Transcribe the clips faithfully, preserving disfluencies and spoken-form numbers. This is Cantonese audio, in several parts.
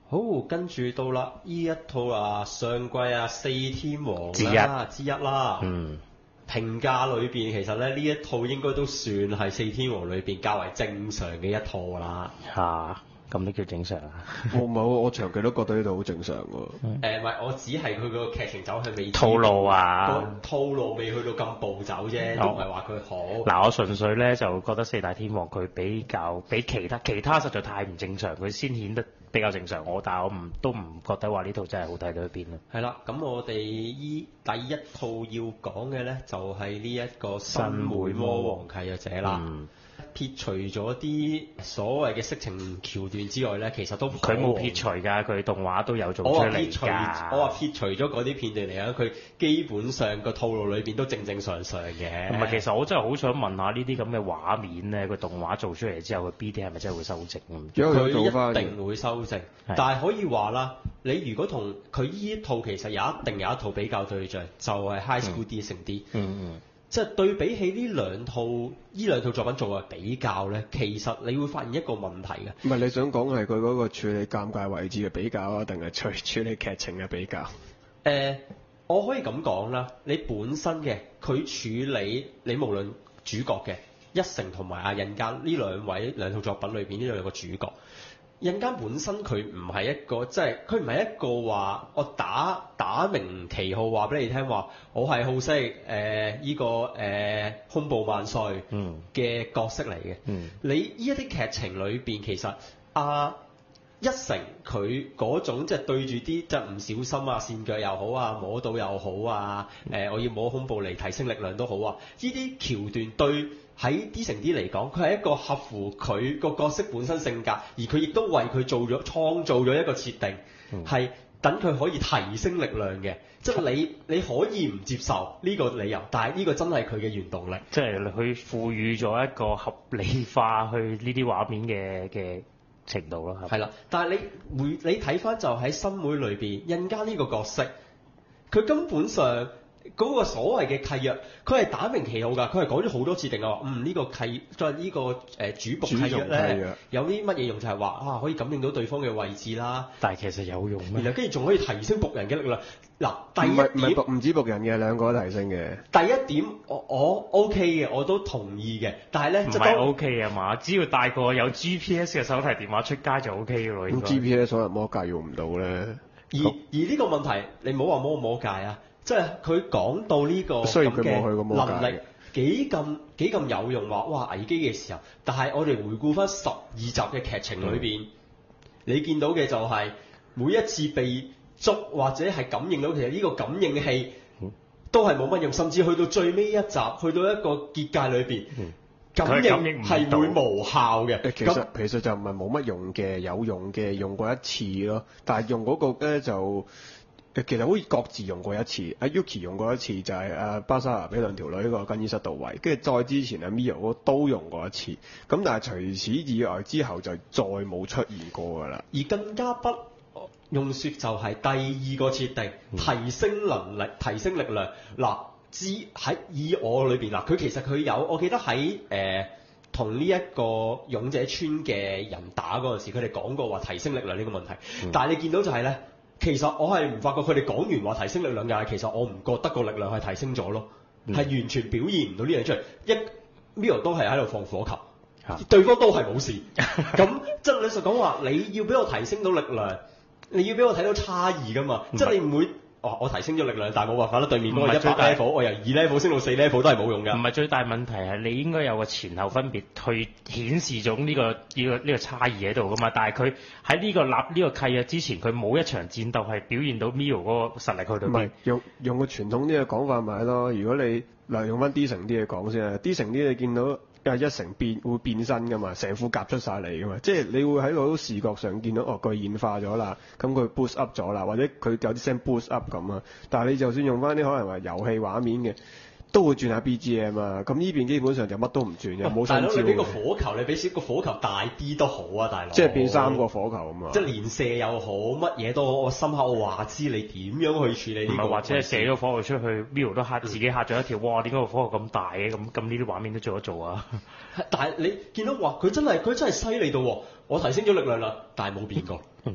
好，跟住到啦，呢一套啊上季啊四天王啦之一啦。 嗯。 評價裏邊其實咧呢一套應該都算係四天王裏邊較為正常嘅一套啦。 嚇，咁都叫正常啊？ 我冇，我長期都覺得呢套好正常喎。誒唔係，我只係佢個劇情走向未套路啊， 個套路未去到咁暴走啫，都唔係話佢好。 嗱，我純粹咧就覺得四大天王佢比較比其他其他實在太唔正常，佢先顯得比較正常。我但係我唔都唔覺得話呢套真係好睇到去邊咯。 係啦，咁我哋依第一套要講嘅咧就係呢一個新梅魔王契約者啦。嗯撇除咗啲所謂嘅色情橋段之外咧，其實都佢冇撇除㗎，佢動畫都有做出嚟㗎。 我話撇除咗嗰啲片段嚟講，佢基本上個套路裏邊都正正常常嘅。 唔係，其實我真係好想問下呢啲咁嘅畫面咧，個動畫做出嚟之後，佢 B D 係咪真係會修正？ 佢一定會修正，但係可以話啦，你如果同佢依一套其實有一定有一套比較對象，就係、是、High School DxD。嗯嗯。嗯即係對比起呢兩套呢兩套作品做嘅比較咧，其實你會發現一個問題嘅。 唔係你想講係佢嗰個處理尷尬位置嘅比較啊，定係處處理劇情嘅比較？誒、 呃，我可以咁講啦，你本身嘅佢處理你無論主角嘅一成同埋阿印間呢兩位兩套作品裏邊呢兩個主角。印間本身佢唔係一個，即係佢唔係一個話我打打明旗號話俾你聽話，我係好識誒依個誒、呃、恐怖萬歲嘅角色嚟嘅。嗯、你呢一啲劇情裏邊，其實阿、啊、一成佢嗰種即係對住啲即係唔小心啊，跣腳又好啊，摸到又好啊，誒、呃、我要摸恐怖嚟提升力量都好啊，呢啲橋段對。喺 D 成 D 嚟講，佢係一個合乎佢個角色本身性格，而佢亦都為佢做咗創造咗一個設定，係、嗯、等佢可以提升力量嘅。即係你你可以唔接受呢個理由，但係呢個真係佢嘅原動力。 即係佢賦予咗一個合理化去呢啲畫面嘅嘅程度咯。 係啦，但係你會你睇翻就喺新妹裏邊，印加呢個角色，佢根本上。嗰個所謂嘅契約，佢係打明旗號㗎，佢係講咗好多次定係話，嗯呢、這個契即係呢個誒、呃、主僕契約咧，有啲乜嘢用就係話啊可以感應到對方嘅位置啦。 但係其實有用咩？ 然後跟住仲可以提升僕人嘅力量。嗱，第一點唔止僕人嘅，兩個都提升嘅。 第一點我我 OK 嘅，我都同意嘅。但係咧唔係 OK 啊嘛，只要帶個有 G P S 嘅手提電話出街就 OK 嘅咯。 咁 G P S 可能魔戒用唔到咧。 而而呢個問題，你唔好話魔魔戒啊。即係佢講到呢個咁嘅能力幾咁幾咁有用話，哇危機嘅時候，但係我哋回顧翻十二集嘅劇情裏邊，嗯、你見到嘅就係每一次被捉或者係感應到，其實呢個感應器都係冇乜用，甚至去到最尾一集，去到一個結界裏邊，嗯、感應係會無效嘅。 其實其實就唔係冇乜用嘅，有用嘅用過一次咯，但係用嗰個咧就。其實好似各自用過一次，阿 Yuki 用過一次，就係阿巴莎娜俾兩條女個更衣室度位，跟住再之前阿 Mio 都用過一次，咁但係除此以外之後就再冇出現過㗎啦。 而更加不用説就係第二個設定，提升能力、提升力量。嗱，之喺以我裏邊嗱，佢其實佢有，我記得喺誒同呢一個勇者村嘅人打嗰陣時，佢哋講過話提升力量呢個問題，嗯、但係你見到就係咧。其實我係唔發覺佢哋講完話提升力量嘅，其實我唔覺得個力量係提升咗咯，係、嗯、完全表現唔到呢樣出嚟。一 Mio 都係喺度放火球，啊、對方都係冇事。咁即係你實講話，你要俾我提升到力量，你要俾我睇到差異㗎嘛？即係你唔會。哦，我提升咗力量，但係冇辦法啦。對面嗰個一百 level，我由二 level 升到四 level 都係冇用㗎。 唔係最大問題係你應該有個前後分別去顯示咗呢個呢、呢個呢、呢個差異喺度㗎嘛。但係佢喺呢個立呢、呢個契約之前，佢冇一場戰鬥係表現到 Mio 嗰個實力去到邊。唔係用用個傳統啲嘅講法咪係咯。如果你嗱用翻 D 成啲嘢講先啊 ，D 成啲你見到。啊！一成變會變身噶嘛，成副甲出晒嚟噶嘛，即係你會喺度視覺上見到哦，佢演化咗啦，咁佢 boost up 咗啦，或者佢有啲聲 boost up 咁啊。但係你就算用翻啲可能話遊戲畫面嘅，都會轉下 B G M 啊。咁呢邊基本上就乜都唔轉嘅，冇新招。大佬，你俾個火球，你俾少個火球大啲都好啊，大佬。即係變三個火球啊嘛。即係連射又好，乜嘢都好，我心口我話知你點樣去處理呢、這個。唔係或者係射咗火球出去 Mio 都嚇自己嚇咗一跳，哇！點解個火球咁大嘅？咁咁呢啲畫面都做一做啊。但係你見到哇，佢真係佢真係犀利到喎！我提升咗力量啦，但係冇變過。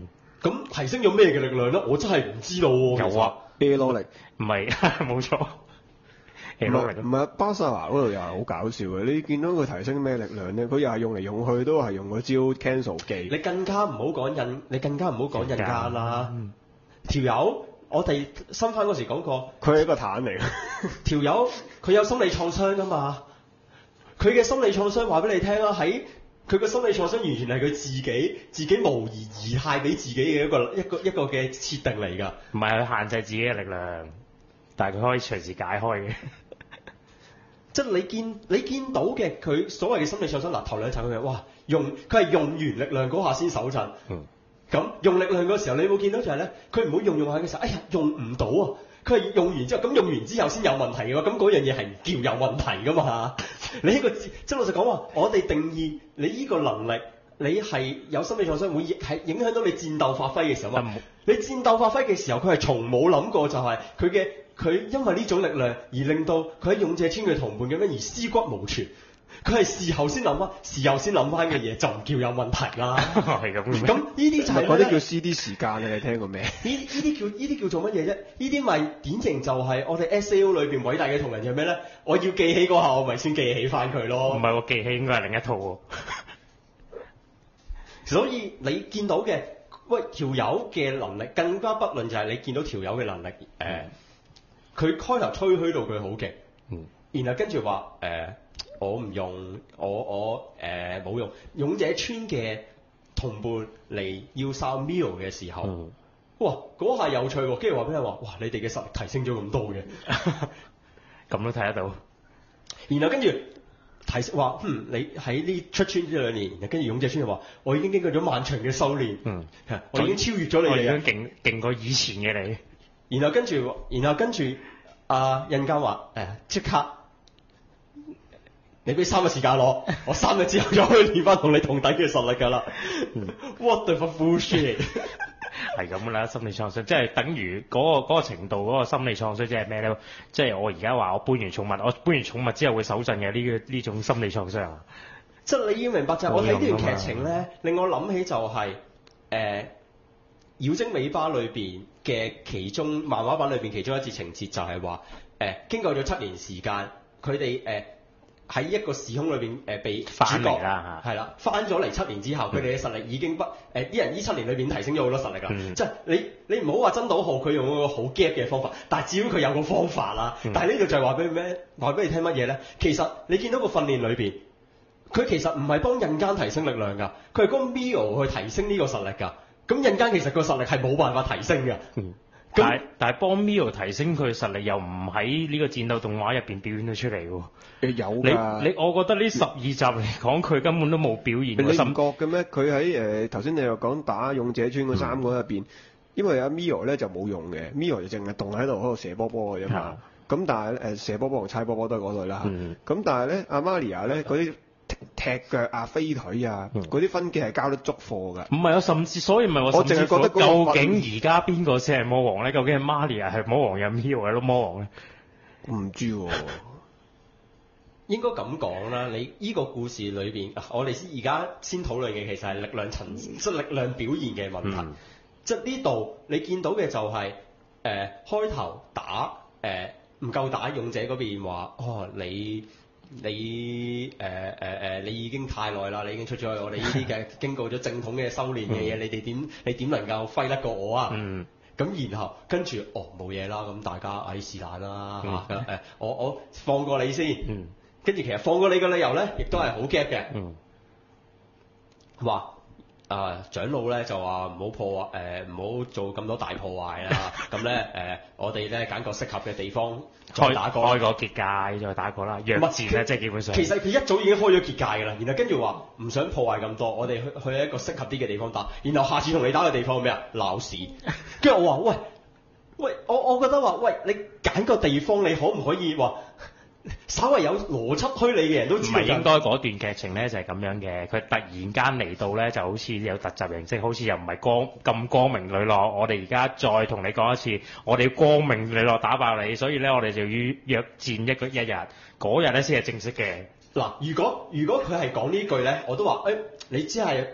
咁提升咗咩嘅力量咧？我真係唔知道喎。 有啊 ，air 攞力。 唔係冇錯。 唔係唔係，巴薩華嗰度又係好搞笑嘅。你見到佢提升咩力量咧？佢又係用嚟用去都係用嗰招 cancel 技。 你更加唔好講印，你更加唔好講印間啦。條友、嗯，我哋新番嗰時講過， 佢係一個坦嚟嘅。 條友佢有心理創傷㗎嘛？佢嘅心理創傷話俾你聽啦，喺佢嘅心理創傷完全係佢自己自己模擬儀態俾自己嘅一個一個一個嘅設定嚟㗎。 唔係佢限制自己嘅力量，但係佢可以隨時解開嘅。 即係你見你見到嘅佢所謂嘅心理創傷，嗱頭兩集佢哇用佢係用完力量嗰下先手震，咁、嗯、用力量嗰時候你有冇見到就係咧，佢唔好用用下嘅時候，哎呀用唔到啊！佢係用完之後，咁用完之後先有問題嘅喎，咁嗰樣嘢係唔叫有問題噶嘛？你呢、呢個即係老實講話，我哋定義你呢個能力，你係有心理創傷會係影響到你戰鬥發揮嘅時候嘛？你戰鬥發揮嘅時候，佢係從冇諗過就係佢嘅。佢因為呢種力量而令到佢喺勇者村嘅同伴咁樣而屍骨無存，佢係事後先諗翻，事後先諗翻嘅嘢就唔叫有問題啦。 係咁嘅咩？ 咁呢啲就係嗰啲叫 C D 時間啊！你聽過未？呢呢啲叫呢啲叫做乜嘢啫？呢啲咪典型就係我哋 S A O 裏邊偉大嘅同人係咩咧？我要記起嗰下，我咪先記起翻佢咯。 唔係喎，記起應該係另一套喎。 所以你見到嘅喂條友嘅能力，更加不論就係你見到條友嘅能力誒。呃佢開頭吹噓到佢好勁，嗯，然後跟住話誒，我唔用，我我誒冇、呃、用勇者村嘅同伴嚟要殺 Mio 嘅時候，嗯、哇嗰下有趣喎，跟住話俾人話，哇你哋嘅實力提升咗咁多嘅， 咁都睇得到。 然後跟住提示話，嗯你喺呢出村呢兩年，然後跟住勇者村就話，我已經經過咗漫長嘅修練，嗯，我已經超越咗你哋， 我已經勁勁過以前嘅你。 然後跟住，然後跟住，阿印間話誒，即刻，你俾三個時間我，我三日之後就可以練翻同你同等嘅實力㗎啦。What the fuck bullshit？ 係咁啦，心理創傷，即係等於嗰、嗰個嗰個程度嗰個心理創傷，即係咩咧？即係我而家話我搬完寵物，我搬完寵物之後會手震嘅呢個呢種心理創傷啊。 即係你要明白就係我睇呢段劇情咧，令我諗起就係、是、誒。呃妖精尾巴裏邊嘅其中漫畫版裏邊其中一節情節就係話誒經過咗七年時間，佢哋誒喺一個時空裏邊誒、呃、被翻嚟啦嚇， 係啦，翻咗嚟七年之後，佢哋嘅實力已經不誒啲、呃、人呢七年裏邊提升咗好多實力啦。嗯、即係你你唔好話真島浩佢用嗰個好 gap 嘅方法，但係只要佢有個方法啦。嗯、但係呢度就係話俾你咩？話俾你聽乜嘢咧？其實你見到個訓練裏邊，佢其實唔係幫印間提升力量㗎，佢係幫 Mio 去提升呢個實力㗎。咁印間其實個實力係冇辦法提升嘅， 嗯，但係但係幫 Mio 提升佢實力又唔喺呢個戰鬥動畫入邊表現到出嚟喎。 誒有㗎， 你你我覺得呢十二集嚟講，佢根本都冇表現。 你唔覺嘅咩？佢喺誒頭先你又講打勇者村嗰三個入邊，嗯、因為阿 Mio 咧就冇用嘅 ，Mio 就淨係棟喺度喺度射波波嘅啫嘛。咁、嗯、但係誒、呃、射波波同猜波波都係嗰類啦。咁、嗯、但係咧阿 Maria 咧嗰啲。踢腳啊、飛腿啊，嗰啲、嗯、分技係交得足貨㗎。唔係啊， 甚至所以唔係我甚至覺得究竟而家邊個先係魔王咧？究竟係 Maria 係魔王，有 Mio 係咯魔王咧？ 唔知喎、啊， 應該咁講啦。你依個故事裏邊，我哋而家先討論嘅其實係力量層，即係、嗯、力量表現嘅問題。嗯、即係呢度你見到嘅就係、是、誒、呃、開頭打誒唔夠打勇者嗰邊話，哦你。你誒誒誒，你已經太耐啦！你已經出咗去我哋呢啲嘅經過咗正統嘅修練嘅嘢，你哋點你點能夠揮得過我啊？嗯。咁然後跟住哦冇嘢啦，咁大家唉是但啦嚇誒，我我放過你先。嗯。跟住其實放過你嘅理由咧，亦都係好 gap 嘅。嗯。話。啊，長老咧就話唔好破壞，誒唔好做咁多大破壞啦。咁咧誒，我哋咧揀個適合嘅地方再打過， 開個結界再打過啦。弱戰咧，即係基本上。 其實佢一早已經開咗結界㗎啦，然後跟住話唔想破壞咁多，我哋去去一個適合啲嘅地方打。然後下次同你打嘅地方係咩啊？鬧市。跟住我話喂喂，我我覺得話喂，你揀個地方，你可唔可以話？稍為有邏輯推理嘅人都知道，唔係應該嗰段劇情咧就係、是、咁樣嘅，佢突然間嚟到咧就好似有突襲形式，好似又唔係光咁光明磊落。我哋而家再同你講一次，我哋要光明磊落打爆你，所以咧我哋就要約戰一個一日，嗰日咧先係正式嘅。 嗱，如果如果佢係講呢句咧，我都話誒、欸，你只係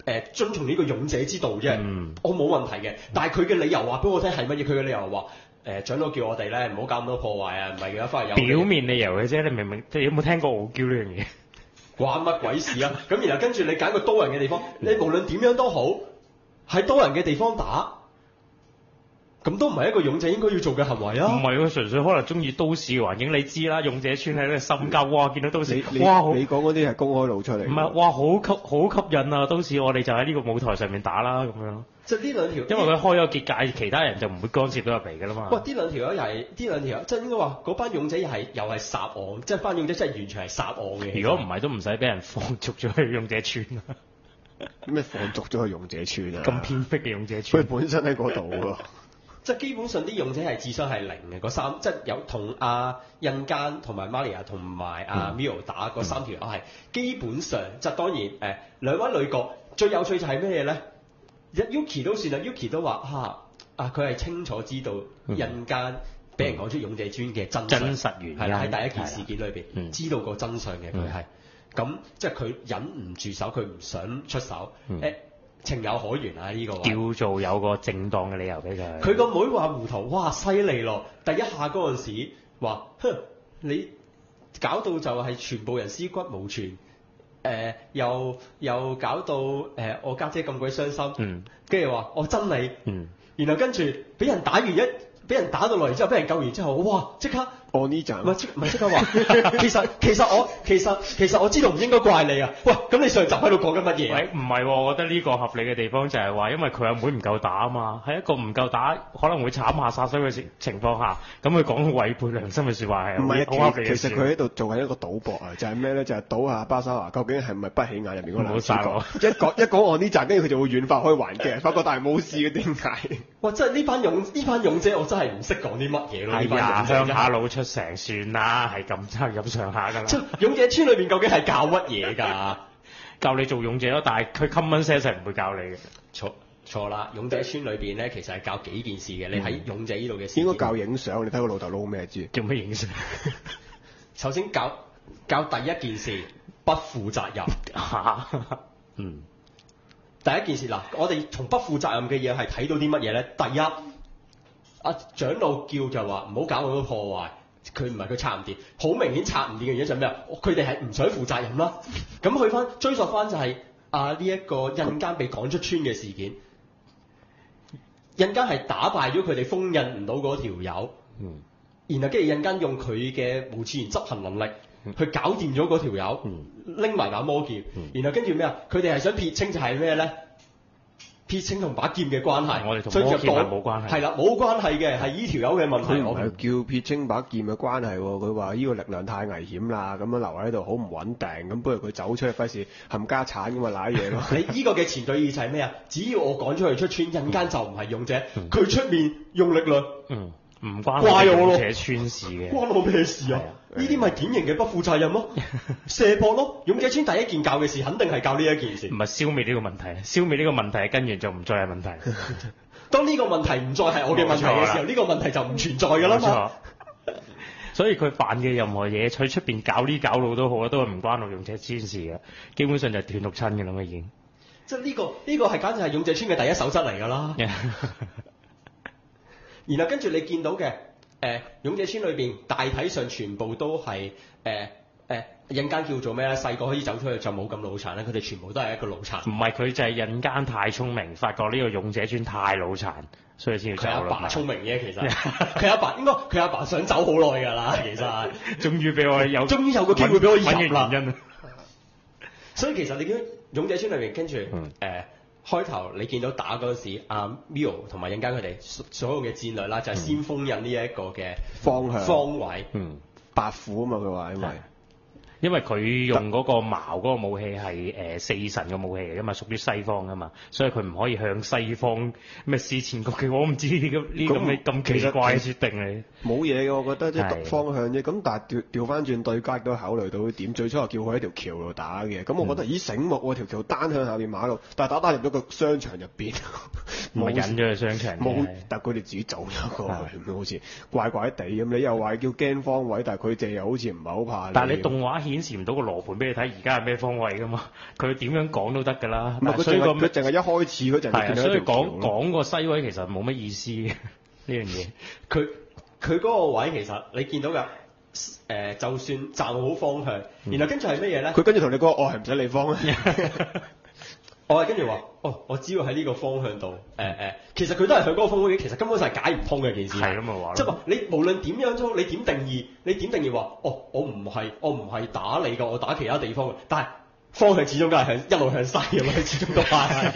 誒遵從呢個勇者之道啫， 嗯我冇問題嘅。但係佢嘅理由話俾我聽係乜嘢？佢嘅理由話誒長老叫我哋咧唔好搞咁多破壞啊，唔係嘅話翻去有表面理由嘅啫，你明唔明？你有冇聽過傲嬌呢樣嘢？ 關乜鬼事啊？咁然後跟住你揀個多人嘅地方，你無論點樣都好，喺多人嘅地方打，咁都唔係一個勇者應該要做嘅行為啊！ 唔係喎，純粹可能中意都市嘅環境，你知啦。勇者村喺呢個深郊，哇！見到都市， 你哇！好你講嗰啲係公開露出嚟。 唔係，哇！好吸好吸引啊！都市我哋就喺呢個舞台上面打啦，咁樣。 即係呢兩條， 因為佢開咗結界，其他人就唔會干涉到入嚟㗎啦嘛。 喂，呢兩條友又係呢兩條友，即係應該話嗰班勇者又係又係殺案，即係班勇者真係完全係殺案嘅。 如果唔係都唔使俾人放逐咗去勇者村啦。 咩放逐咗去勇者村啊？ 咁偏僻嘅勇者佢村， 本身喺嗰度喎。 即係基本上啲勇者係智商係零嘅，嗰三即係有同阿印間同埋 Maria 同埋阿 Mio 打嗰三條友係基本上，即係當然誒、呃、兩位女角最有趣就係咩嘢咧？Yuki 都算啦，Yuki 都話嚇啊，佢係清楚知道印間俾人講出勇者村嘅真相真實原因係啦，喺第一件事件裏邊、 嗯、 知道個真相嘅佢係，咁、嗯、即係佢忍唔住手，佢唔想出手誒。 嗯呃情有可原啊！呢、這個叫做有個正當嘅理由俾佢。 佢個妹話胡桃，哇犀利咯！第一下嗰陣時話，哼，你搞到就係全部人屍骨無存，誒、呃、又又搞到誒、呃、我家姐咁鬼傷心， 嗯， 跟住話我憎你， 嗯， 然後跟住俾人打完一，俾人打到落嚟之後，俾人救完之後，哇！即刻。 我呢陣唔係即唔係即刻話，其實其實我其實其實我知道唔應該怪你啊！喂，咁你上集喺度講緊乜嘢？ 喂，唔係喎，我覺得呢個合理嘅地方就係話，因為佢阿妹唔夠打啊嘛，喺一個唔夠打可能會慘下殺傷嘅情情況下，咁佢講違背良心嘅説話係唔係好合理嘅事。 其實佢喺度做緊一個賭博啊，就係咩咧？就係、是、賭下巴沙華究竟係咪不起眼入面嗰個男主角？一講一講我呢集，跟住佢就會軟化開還擊，發覺但係冇事嘅點解？ 哇！真係呢班勇呢班勇者，我真係唔識講啲乜嘢咯。 係啊，鄉下佬出成算啦，係咁真係咁上下㗎啦。 勇者村裏邊究竟係教乜嘢㗎？ 教你做勇者咯，但係佢 common sense 係唔會教你嘅。 錯錯啦！勇者村裏邊咧，其實係教幾件事嘅。你喺勇者呢度嘅事， 應該教影相。你睇個老豆撈咩知？ 做咩影相？ 首先教教第一件事，不負責任。 嚇，嗯。 第一件事嗱，我哋從不負責任嘅嘢係睇到啲乜嘢咧？第一，阿長老叫就話唔好搞咁多破壞，佢唔係佢拆唔掂，好明顯拆唔掂嘅原因就係咩啊？佢哋係唔想負責任啦。咁去翻追溯翻就係啊呢一個印間被趕出村嘅事件，印間係打敗咗佢哋封印唔到嗰條友， 嗯， 然後跟住印間用佢嘅無次元執行能力。去搞掂咗嗰條友，拎埋把魔劍， 嗯、 然後跟住咩啊？佢哋係想撇清就係咩咧？撇清同把劍嘅關係， 我哋同魔劍係冇關係。 係啦，冇關係嘅，係依條友嘅問題。 佢唔係叫撇清把劍嘅關係喎，佢話呢個力量太危險啦，咁樣留喺度好唔穩定，咁不如佢走出去，費事冚家產咁啊賴嘢咯。 你呢個嘅前對意就係咩啊？只要我趕出去出村，印間就唔係勇者，佢、嗯、出面用力量。 嗯唔關我勇者村事嘅， 關我咩事啊？呢啲咪典型嘅不負責任咯，射博咯。勇者村第一件教嘅事，肯定係教呢一件事。 唔係消滅呢個問題，消滅呢個問題跟住就唔再係問題。 當呢個問題唔再係我嘅問題嘅時候，呢個問題就唔存在㗎啦嘛。 所以佢犯嘅任何嘢，喺出邊搞呢搞路都好啊，都係唔關我勇者村事嘅。基本上就斷六親㗎啦嘛已經。 即係呢個呢個係簡直係勇者村嘅第一守則嚟㗎啦。然後跟住你見到嘅誒、呃、勇者村裏邊大體上全部都係誒誒印間叫做咩咧？細個可以走出去就冇咁腦殘咧，佢哋全部都係一個腦殘。 唔係佢就係印間太聰明，發覺呢個勇者村太腦殘，所以先要走。 佢阿爸聰明嘅其實，佢阿爸應該佢阿爸想走好耐㗎啦，其實。 終於俾我有， 終於有個機會俾我入啦。 原因所以其實你見到勇者村裏邊跟住誒。 嗯呃開頭你見到打嗰陣時，阿 Mio 同埋印間佢哋所有嘅戰略啦，就係先封印呢一個嘅方向方位， 嗯，白虎啊嘛佢話，因為因為佢用嗰個矛嗰個武器係誒、呃、四神嘅武器嚟㗎嘛，屬於西方㗎嘛，所以佢唔可以向西方咩視前國嘅，我唔知呢咁呢咁嘅咁奇怪嘅設定嚟。 冇嘢嘅，我覺得即係獨方向啫。咁但係調調翻轉對家都考慮到點，最初係叫佢喺條橋度打嘅。咁我覺得、嗯、咦醒目喎，條橋單向下邊馬路，但係打打入咗個商場入邊， 唔係引咗去商場冇，但係佢哋自己走咗過去，好似怪怪地咁。你又話叫驚方位，但係佢哋又好似唔係好怕。 但係你動畫顯示唔到個羅盤俾你睇，而家係咩方位噶嘛？佢點樣講都得㗎啦。 唔係佢所以個淨係佢淨係一開始嗰陣係啊， 見到所以講一條橋咯講個西位其實冇乜意思嘅呢樣嘢。 佢佢嗰個位其實你見到㗎，誒、呃、就算站好方向，然後跟住係咩嘢咧？ 佢跟住同你講，我係唔使你方啊。 我係跟住話，哦，我只要喺呢個方向度，誒、呃、誒，其實佢都係向嗰個方向嘅，其實根本上係解唔通嘅件事。 係咁咪話咯即係話你無論點樣都，你點定義，你點定義話，哦，我唔係我唔係打你㗎，我打其他地方嘅，但係方向始終都係向一路向西咁樣，始終都係。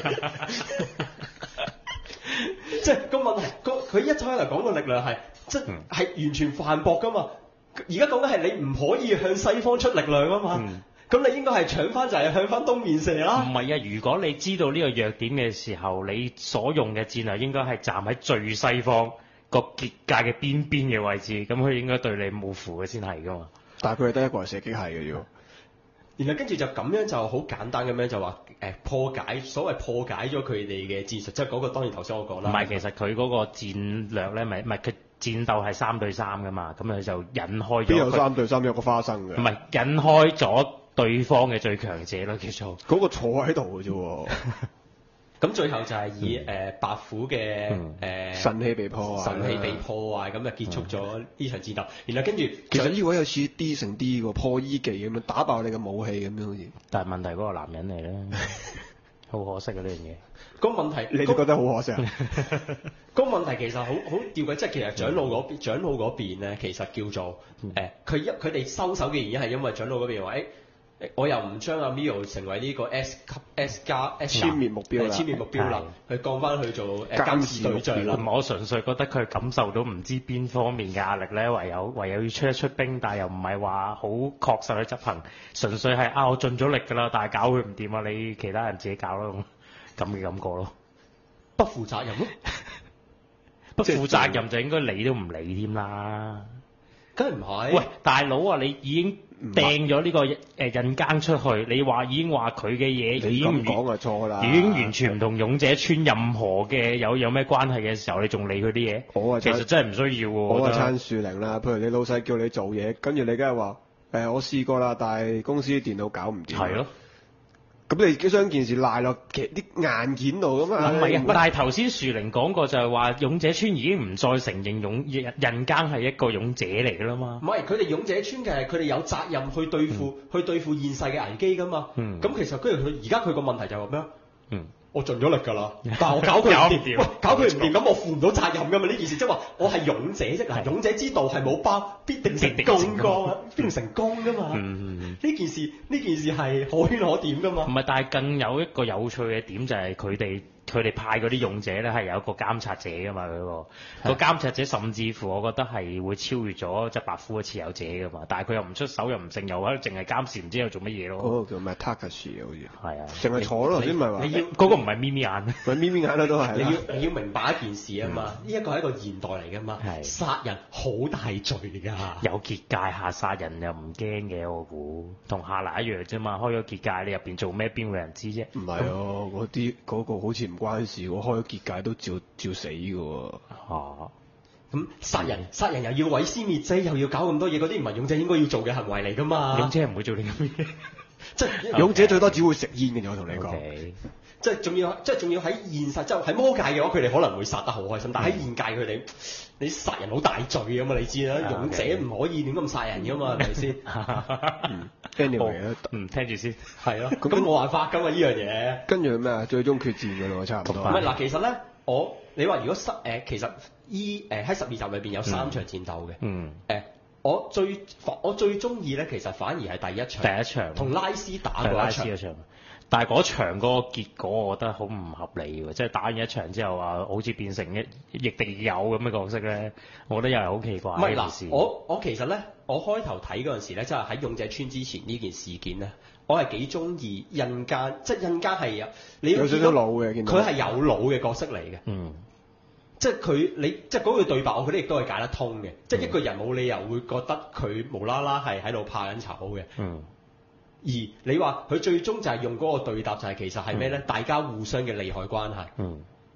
即係個問題，個佢一開頭講個力量係，即係係完全反駁㗎嘛。而家講緊係你唔可以向西方出力量啊嘛。 嗯咁你應該係搶翻就係向翻東面射啦。 唔係啊，如果你知道呢個弱點嘅時候，你所用嘅戰略應該係站喺最西方個結界嘅邊邊嘅位置，咁佢應該對你冇符嘅先係噶嘛。 但係佢係得一個係射擊係嘅啫。 然後跟住就咁樣就好簡單咁樣就話誒、呃、破解所謂破解咗佢哋嘅戰術，即係嗰個當然頭先我講啦。 唔係，其實佢嗰個戰略咧，咪唔係佢戰鬥係三對三噶嘛，咁佢就引開咗。 邊有三對三有個花生嘅？ 唔係引開咗對方嘅最強者咯，叫做嗰個坐喺度嘅啫喎。 咁最後就係以誒、呃、白虎嘅誒、 嗯呃、 神器被破壞， 神器被破壞，咁就結束咗呢場戰鬥。然後跟住其實呢位有似 D 乘 D 喎，破衣技咁樣打爆你嘅武器咁樣好似。 但係問題嗰個男人嚟咧，好可惜啊呢樣嘢。 個問題， 你哋覺得好可惜啊？ 個問題其實好好吊詭，即係其實長老嗰邊，長老嗰邊咧，其實叫做誒，佢一佢哋收手嘅原因係因為長老嗰邊話誒。我又唔將阿 Mio 成為呢個 S 級 S 加 S 殲滅目標啦， 殲滅目標啦，佢降翻去做誒監監視視目標對象啦。 我純粹覺得佢感受到唔知邊方面嘅壓力咧，唯有唯有要出一出兵，但係又唔係話好確實去執行，純粹係啊我盡咗力㗎啦，但係搞佢唔掂啊，你其他人自己搞咯，咁嘅感覺咯。 不負責任咯， 不負責任就應該理都唔理添啦。 梗係唔係？ 喂，大佬啊，你已經掟咗呢個誒印耕出去，你話已經話佢嘅嘢已你經唔咁講就錯啦。 已經完全唔同勇者村任何嘅有有咩關係嘅時候，你仲理佢啲嘢？ 我啊其實真係唔需要喎。 我啊覺得撐樹齡啦，譬如你老細叫你做嘢，跟住你梗係話誒我試過啦，但係公司啲電腦搞唔掂。 係咯。 咁你將件事賴落其啲硬件度咁啊？ 唔係啊，但係頭先樹玲講過就係話，勇者村已經唔再承認勇人人耕係一個勇者嚟㗎啦嘛。 唔係，佢哋勇者村嘅係佢哋有責任去對付、嗯、去對付現世嘅危機㗎嘛。咁、 嗯、 其實跟住佢而家佢個問題就係話咩啊？ 嗯。 我盡咗力㗎啦，但係我搞佢唔掂，喂，搞佢唔掂，咁我負唔到責任㗎嘛？呢件事即係話我係勇者啫，嗱，勇者之道係冇包必定成功㗎，必定成功㗎嘛。呢件事呢件事係可圈可點㗎嘛。 唔係，但係更有一個有趣嘅點就係佢哋佢哋派嗰啲勇者咧係有一個監察者㗎嘛，佢、嗰個個監察者甚至乎我覺得係會超越咗即係白虎嘅持有者㗎嘛，但係佢又唔出手又唔剩，又喺度淨係監視，唔知喺度做乜嘢咯。 嗰個叫咩 Takashi 好似。 係啊。 淨係坐咯，頭先咪話。 你要嗰個唔係咪咪眼， 咪咪咪眼啦都係。 你要你要明白一件事啊嘛，呢一個係一個現代嚟㗎嘛， 係殺人好大罪㗎。 有結界下殺人又唔驚嘅，我估同下欄一樣啫嘛。開咗結界，你入邊做咩，邊會有人知啫？ 唔係哦，嗰啲嗰個好似唔關事，我開咗結界都照照死㗎喎。 啊， 咁殺人殺人又要毀屍滅跡，又要搞咁多嘢，嗰啲唔係勇者應該要做嘅行為嚟㗎嘛。 勇者唔會做呢啲嘢， 即係勇者最多只會食煙嘅，我同你講。 Okay. 即係仲要，即係仲要喺現實，即係喺魔界嘅話，佢哋可能會殺得好開心。但係喺現界佢哋，你殺人好大罪㗎嘛，你知啦。 Okay. 勇者唔可以亂咁殺人㗎嘛，係咪先 ？Anyway 咧， 嗯，聽住先。 係咯，咁冇辦法㗎嘛呢樣嘢。 跟住咩啊？最終決戰㗎咯，差唔多。 唔係嗱，其實咧，我你話如果十誒，其實依誒喺十二集裏邊有三場戰鬥嘅。 嗯。 誒，我最我最中意咧，其實反而係第一場。 第一場。 同拉斯打嗰嗰一場。 但係嗰場嗰個結果，我覺得好唔合理喎，即係打完一場之後話，好似變成一亦敵亦友咁嘅角色咧，我覺得又係好奇怪。 唔係嗱，我我其實咧，我開頭睇嗰陣時咧，即係喺勇者村之前呢件事件咧，我係幾中意印間，即係印間係有你有少少老嘅，見到佢係有腦嘅角色嚟嘅。 嗯。 即係佢你即係嗰句對白，我覺得亦都係解得通嘅。嗯、即係一個人冇理由會覺得佢無啦啦係喺度怕緊醜嘅。 嗯。 而你話佢最終就係用嗰個對答，就係其實係咩咧？嗯、大家互相嘅利害關係。 嗯。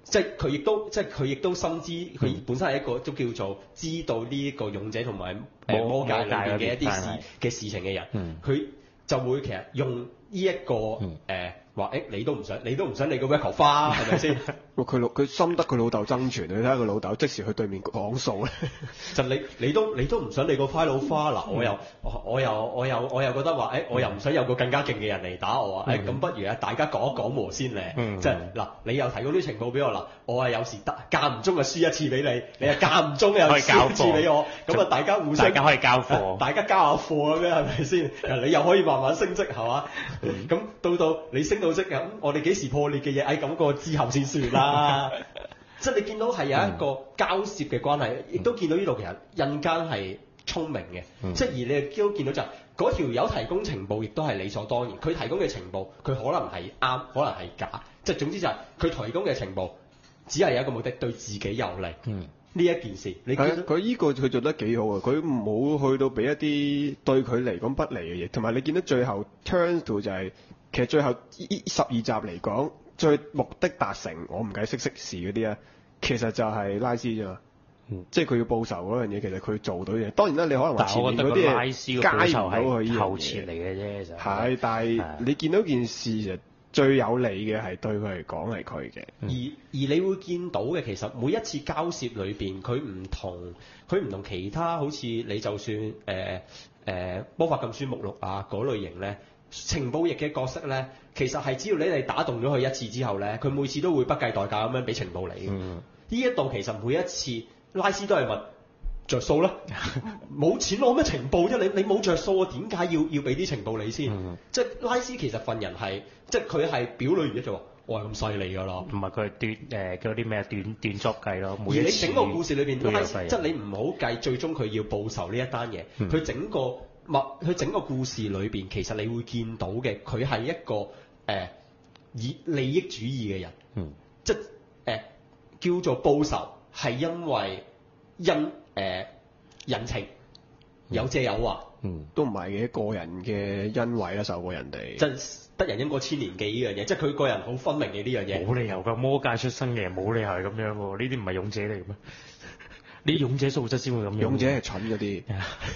即係佢亦都即係佢亦都深知佢本身係一個都叫做知道呢一個勇者同埋誒魔界裏邊嘅一啲事嘅事情嘅人，佢、嗯、就會其實用呢、這、一個誒。 嗯呃話誒你都唔想，你都唔想你個咩球花係咪先？ 佢老佢深得佢老豆爭傳，你睇下佢老豆即時去對面講數咧。 就你你都你都唔想你個花老花嗱，我又我又我又我又覺得話誒，我又唔想有個更加勁嘅人嚟打我啊！誒咁不如啊，大家講一講和先咧，即係嗱，你又提供啲情報俾我嗱，我啊有時得間唔中啊輸一次俾你，你啊間唔中又輸一次俾我，咁啊大家互相大家可以交貨， 大家交下貨咁樣係咪先？你又可以慢慢升職係嘛？咁到到你升到職咁，我哋幾時破裂嘅嘢？誒咁個之後先算啦。即係你見到係有一個交涉嘅關係，亦、嗯、都見到呢度其實印間係聰明嘅，嗯、即係而你亦都見到就係嗰條友提供情報，亦都係理所當然。佢提供嘅情報，佢可能係啱，可能係假，即係總之就係佢提供嘅情報，只係有一個目的，對自己有利。嗯，呢一件事，你見到佢依個佢做得幾好啊！佢冇去到俾一啲對佢嚟講不利嘅嘢，同埋你見到最後 turn to 就係、是、其實最後依十二集嚟講。最目的達成，我唔計識識事嗰啲啊，其實就係拉斯啫嘛，嗯、即係佢要報仇嗰樣嘢，其實佢做到嘅。當然啦，你可能話前面嗰啲嘢加唔到佢呢樣嘢，後設嚟嘅啫，就係。但係你見到件事就最有利嘅係對佢嚟講係佢嘅。 而而你會見到嘅其實每一次交涉裏邊，佢唔同佢唔同其他，好似你就算誒誒、呃、魔法禁書目錄啊嗰類型咧。情報役嘅角色咧，其實係只要你哋打動咗佢一次之後咧，佢每次都會不計代價咁樣俾情報你。呢一度其實每一次拉斯都係問着數啦，冇錢攞咩情報啫？你你冇着數啊？點解要要俾啲情報你先？嗯、即係拉斯其實份人係，即係佢係表裏如一就話，我係咁犀利㗎啦。唔係佢係斷誒嗰啲咩斷斷作計咯。而你整個故事裏邊，拉斯即係你唔好計最終佢要報仇呢一單嘢，佢、嗯、整個。佢整個故事裏邊，其實你會見到嘅，佢係一個誒、呃、以利益主義嘅人，嗯，即係誒、呃、叫做報仇係因為因誒、呃、人情有借有還，嗯， 都唔係嘅個人嘅恩惠啦，受過人哋， 即係得人恩過千年記呢樣嘢，即係佢個人好分明嘅呢樣嘢， 冇理由㗎，魔界出身嘅人冇理由係咁樣喎，呢啲唔係勇者嚟嘅咩？呢啲勇者素質先會咁樣， 勇者係蠢嗰啲。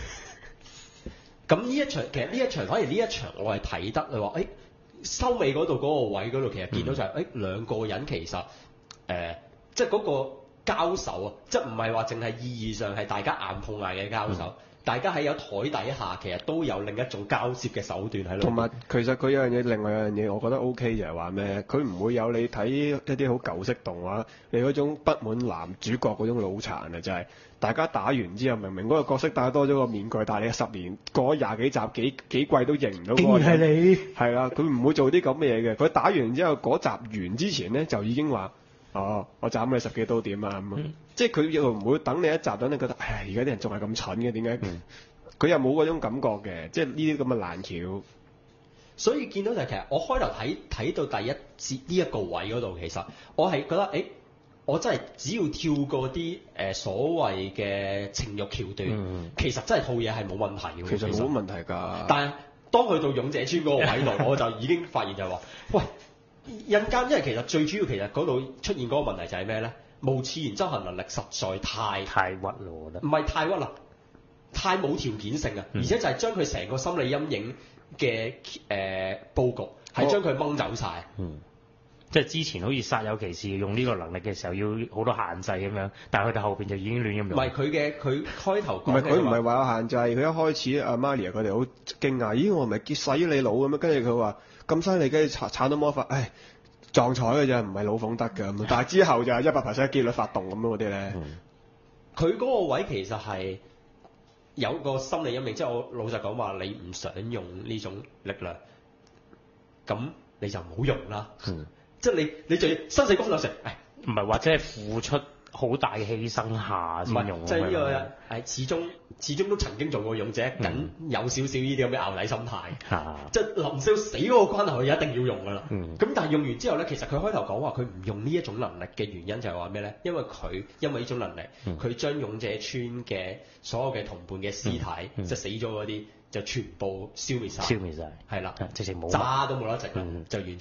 咁呢一場其實呢一場反而呢一場我係睇得你話誒收尾嗰度嗰個位嗰度其實見到就係、是、誒、嗯、兩個人其實誒、呃、即係嗰個交手啊，即係唔係話淨係意義上係大家硬碰硬嘅交手，嗯、大家喺有台底下其實都有另一種交接嘅手段喺度。同埋其實佢有樣嘢，另外有樣嘢我覺得 OK 就係話咩？佢唔會有你睇一啲好舊式動畫，你嗰種不滿男主角嗰種腦殘啊，就係、是。大家打完之後，明明嗰個角色戴多咗個面具，但係你十年過咗廿幾集、幾幾季都認唔到嗰個人。竟然係你。係啦，佢唔會做啲咁嘅嘢嘅。佢打完之後，嗰集完之前咧，就已經話：哦，我斬你十幾刀點啊咁、嗯、即係佢又唔會等你一集，等你覺得，唉，而家啲人仲係咁蠢嘅，點解？佢、嗯、又冇嗰種感覺嘅，即係呢啲咁嘅爛橋。 所以見到就係其實我開頭睇睇到第一節呢一個位嗰度，其實我係覺得，誒、欸。我真係只要跳過啲誒、呃、所謂嘅情慾橋段，嗯、其實真係套嘢係冇問題嘅。 其實冇問題㗎。 但係當去到勇者村嗰個位度，我就已經發現就係話，喂，印間因為其實最主要其實嗰度出現嗰個問題就係咩咧？無次元執行能力實在太太屈咯，我覺得。 唔係太屈啦，太冇條件性啊！嗯、而且就係將佢成個心理陰影嘅誒、呃、佈局係將佢掹走晒。嗯。 即係之前好似煞有其事用呢個能力嘅時候要好多限制咁樣，但係佢哋後邊就已經亂咁用。 唔係佢嘅，佢開頭講唔係佢唔係話有限制，佢一開始阿 Maria 佢哋好驚訝，咦我唔係結洗你腦咁樣，跟住佢話咁犀利，跟住鏟鏟到魔法，唉撞彩嘅啫，唔係老馮得㗎咁。但係之後就係一百 percent 機率發動咁樣嗰啲咧。 佢嗰、嗯、個位其實係有個心理陰影，即係我老實講話，你唔想用呢種力量，咁你就唔好用啦。嗯即係你，你就要生死關頭成，誒唔係或者係付出好大嘅犧牲下先用。 即係呢個係始終始終都曾經做過勇者，緊、嗯、有少少呢啲咁嘅淆底心態。啊、即係臨少死嗰個關頭，佢一定要用㗎啦。咁、嗯、但係用完之後咧，其實佢開頭講話佢唔用呢一種能力嘅原因就係話咩咧？因為佢因為呢種能力，佢將、嗯、勇者村嘅所有嘅同伴嘅屍體，嗯嗯、即係死咗嗰啲，就全部消滅晒。 消滅晒。 係啦， 直情冇渣都冇得剩啦，嗯、就完全。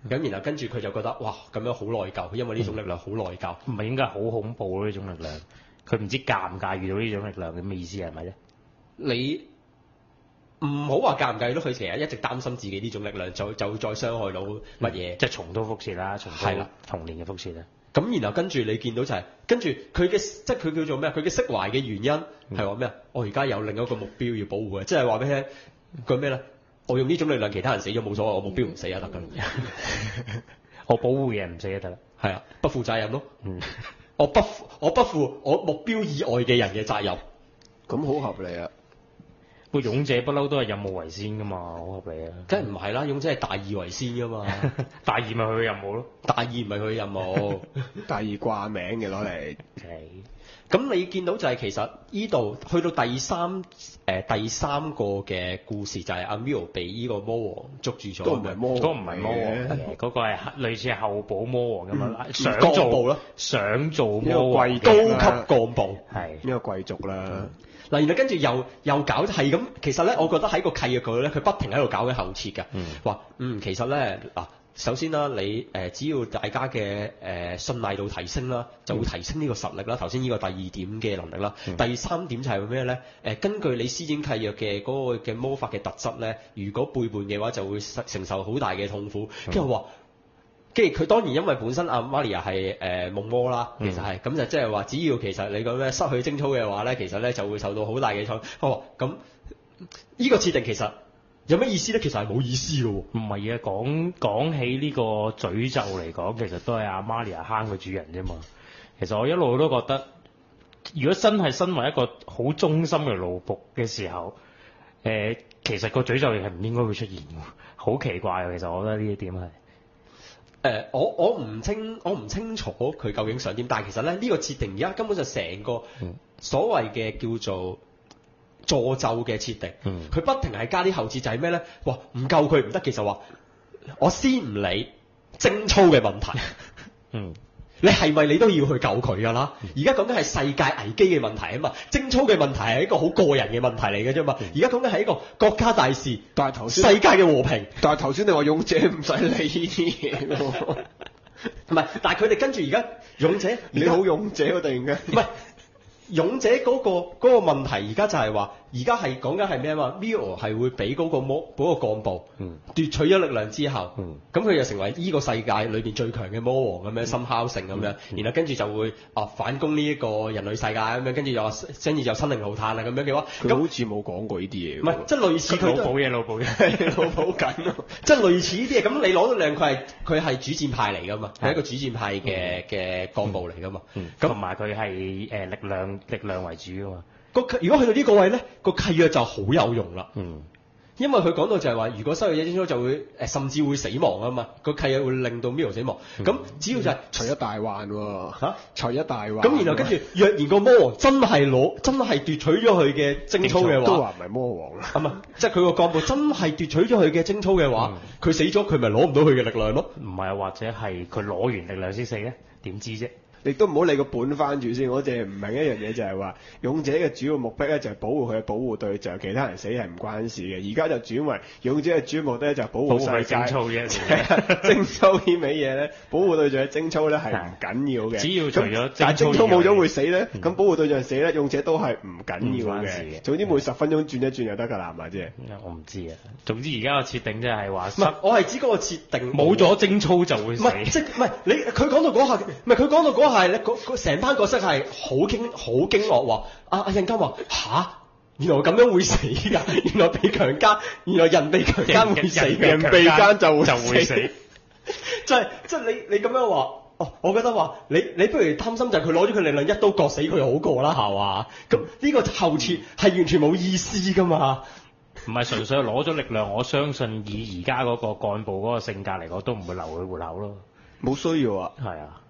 咁然後跟住佢就覺得哇咁樣好內疚，因為呢種力量好內疚。 唔係應該好恐怖咯呢種力量，佢唔知介唔介意到呢種力量嘅咩意思係咪咧？ 你唔好話介唔介意咯，佢其實一直擔心自己呢種力量就就會再傷害到乜嘢、 嗯，即係重蹈覆轍啦，重蹈童年嘅覆轍啦。 咁然後跟住你見到就係、是、跟住佢嘅即係佢叫做咩？佢嘅釋懷嘅原因係話咩啊？我而家有另一個目標要保護嘅，即係話俾你聽佢咩咧？我用呢種力量，其他人死咗冇所謂，我目標唔死就得㗎啦。 我保護嘢唔死就得啦。 係啊，不負責任咯。 嗯， 我不我不負我目標以外嘅人嘅責任。 咁好合理啊！ 個勇者不嬲都係任務為先㗎嘛，好合理啊。 梗係唔係啦，勇者係大義為先㗎嘛。 大義咪佢嘅任務咯。 大義唔係佢嘅任務， 大義掛名嘅攞嚟。 咁你見到就係其實依度去到第三誒、呃、第三個嘅故事就係阿 Mio 被依個魔王捉住咗。 都唔係魔王， 嗰個唔係魔王嘅，嗰個係類似係後補魔王咁樣， 嗯、 想幹部做咯， 想做魔王高級幹部， 係呢個貴族啦。 嗱，然後跟住又又搞係咁，其實咧，我覺得喺個契約嗰度咧，佢不停喺度搞緊後設㗎。話嗯，其實咧嗱，首先啦，你誒、呃、只要大家嘅誒、呃、信賴度提升啦，就會提升呢個實力啦。頭先呢個第二點嘅能力啦，嗯、第三點就係咩咧？誒、呃，根據你施展契約嘅嗰個嘅魔法嘅特質咧，如果背叛嘅話，就會承受好大嘅痛苦。跟住話。跟住佢當然因為本身阿 Maria 係誒夢魔啦，其實係咁、嗯、就即係話，只要其實你講咩失去貞操嘅話咧，其實咧就會受到好大嘅創。哦，咁呢個設定其實有咩意思咧？其實係冇意思嘅喎。 唔係啊，講講起呢個詛咒嚟講，其實都係阿 Maria 坑佢主人啫嘛。其實我一路都覺得，如果真係身為一個好忠心嘅奴僕嘅時候，誒、呃，其實個詛咒係唔應該會出現嘅，好奇怪啊！其實我覺得呢一點係。 誒、呃，我我唔清，我唔清楚佢究竟想點，但係其實咧呢、呢個設定而家根本就成個所謂嘅叫做詛咒嘅設定，佢、嗯、不停係加啲後設，就係咩咧？哇，唔夠佢唔得，其實話我先唔理貞操嘅問題，嗯。你係咪你都要去救佢㗎啦？而家講緊係世界危機嘅問題啊嘛，貞操嘅問題係一個好個人嘅問題嚟嘅啫嘛。而家講緊係一個國家大事， 但係頭先世界嘅和平。 但係頭先你話勇者唔使理呢啲嘢喎， 唔係，但係佢哋跟住而家勇者， 你好勇者喎、啊，突然間。 唔係勇者嗰、嗰個嗰、嗰個問題，而家就係話，而家係講緊係咩啊嘛 ？Mio 係會俾嗰個魔嗰、嗰個幹部、嗯、奪取咗力量之後，咁佢、嗯、就成為呢個世界裏邊最強嘅魔王咁樣，深敲性咁樣，嗯、然後跟住就會啊反攻呢一個人類世界咁樣，跟住又話跟住就生靈塗炭啊咁樣嘅話， 佢好似冇講過呢啲嘢。唔係，即係類似佢老補嘢，老補嘢， 老補緊咯。 即係類似呢啲嘢。咁你攞到量，佢係佢係主戰派嚟㗎嘛，係一個主戰派嘅嘅幹部嚟㗎嘛。 咁同埋佢係誒力量力量為主。 個如果去到呢個位咧，個契約就好有用啦。 嗯， 因為佢講到就係話，如果失去咗貞操就會誒、呃，甚至會死亡啊嘛。個契約會令到 Mio 死亡。咁、嗯、只要就係除一大患喎嚇，除一大患。 咁然後跟住，若然個魔王真係攞，真係奪取咗佢嘅貞操嘅話， 都話唔係魔王啦。 啊嘛，即係佢個幹部真係奪取咗佢嘅貞操嘅話，佢、嗯、死咗，佢咪攞唔到佢嘅力量咯？ 唔係啊，或者係佢攞完力量先死咧？點知啫？ 你都唔好理個本翻住先，我淨係唔明一樣嘢就係話，勇者嘅主要目的咧就係保護佢嘅保護對象，其他人死係唔關事嘅。而家就轉為勇者嘅主要目的咧就係保護世界。 貞操啫， 貞操呢味嘢咧，保護對象嘅貞操咧係唔緊要嘅。 只要除咗但係貞操冇咗會死咧，咁、嗯、保護對象死咧，勇者都係唔緊要嘅。總之每十分鐘轉一轉就得㗎啦，係咪啫？ 我唔知啊。總之而家個設定即係話， 唔係我係指嗰個設定冇咗貞操就會死。 唔係即唔係你佢講到嗰下，唔係佢講到嗰下。係咧，成班角色係好驚好驚愕話，阿阿印加話吓，原來咁樣會死㗎，原來被強姦，原來人被強姦會死， 人被姦就會就會死， 即係即係你你咁樣話，哦，我覺得話你你不如擔心就係佢攞咗佢力量一刀割死佢好過啦，係嘛？咁呢個後設係完全冇意思㗎嘛？ 唔係純粹攞咗力量，我相信以而家嗰個幹部嗰個性格嚟講，都唔會留佢活口咯。 冇需要啊， 係啊。